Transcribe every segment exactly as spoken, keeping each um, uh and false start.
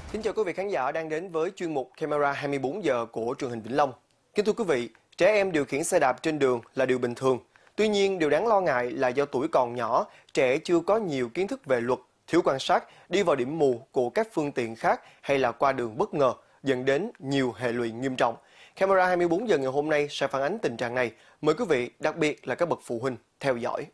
Kính chào quý vị khán giả đang đến với chuyên mục Camera hai mươi bốn giờ của truyền hình Vĩnh Long. Kính thưa quý vị, trẻ em điều khiển xe đạp trên đường là điều bình thường. Tuy nhiên, điều đáng lo ngại là do tuổi còn nhỏ, trẻ chưa có nhiều kiến thức về luật, thiếu quan sát, đi vào điểm mù của các phương tiện khác hay là qua đường bất ngờ, dẫn đến nhiều hệ lụy nghiêm trọng. Camera hai mươi bốn giờ ngày hôm nay sẽ phản ánh tình trạng này. Mời quý vị, đặc biệt là các bậc phụ huynh, theo dõi.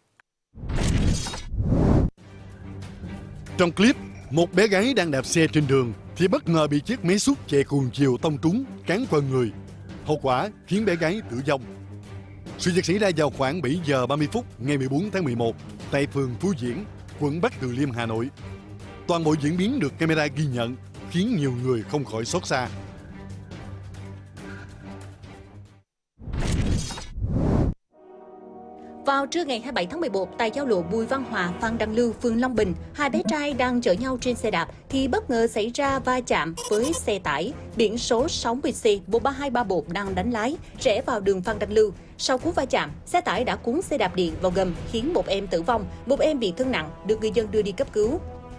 Trong clip, một bé gái đang đạp xe trên đường thì bất ngờ bị chiếc máy xúc chạy cùng chiều tông trúng, cán qua người. Hậu quả khiến bé gái tử vong. Sự việc xảy ra vào khoảng bảy giờ ba mươi phút ngày mười bốn tháng mười một tại phường Phú Diễn, quận Bắc Từ Liêm, Hà Nội. Toàn bộ diễn biến được camera ghi nhận khiến nhiều người không khỏi xót xa. Vào trưa ngày hai mươi bảy tháng mười một, tại giao lộ Bùi Văn Hòa, Phan Đăng Lưu, phường Long Bình, hai bé trai đang chở nhau trên xe đạp thì bất ngờ xảy ra va chạm với xe tải biển số sáu mươi C bốn ba hai ba một đang đánh lái rẽ vào đường Phan Đăng Lưu. Sau cú va chạm, xe tải đã cuốn xe đạp điện vào gầm khiến một em tử vong, một em bị thương nặng được người dân đưa đi cấp cứu.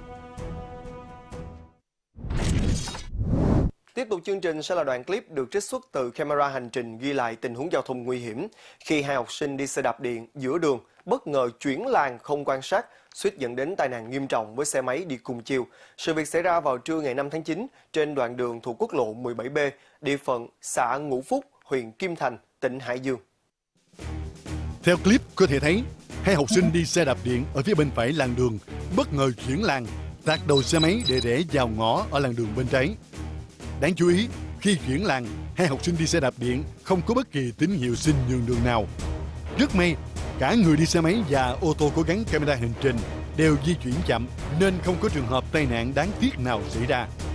Tiếp tục chương trình sẽ là đoạn clip được trích xuất từ camera hành trình ghi lại tình huống giao thông nguy hiểm khi hai học sinh đi xe đạp điện giữa đường bất ngờ chuyển làn không quan sát, suýt dẫn đến tai nạn nghiêm trọng với xe máy đi cùng chiều. Sự việc xảy ra vào trưa ngày năm tháng chín trên đoạn đường thuộc quốc lộ mười bảy B, địa phận xã Ngũ Phúc, huyện Kim Thành, tỉnh Hải Dương. Theo clip có thể thấy, hai học sinh đi xe đạp điện ở phía bên phải làn đường bất ngờ chuyển làn, tạt đầu xe máy để rẽ vào ngõ ở làn đường bên trái. Đáng chú ý, khi chuyển làn, hai học sinh đi xe đạp điện không có bất kỳ tín hiệu xin nhường đường nào. Rất may, cả người đi xe máy và ô tô có gắn camera hành trình đều di chuyển chậm nên không có trường hợp tai nạn đáng tiếc nào xảy ra.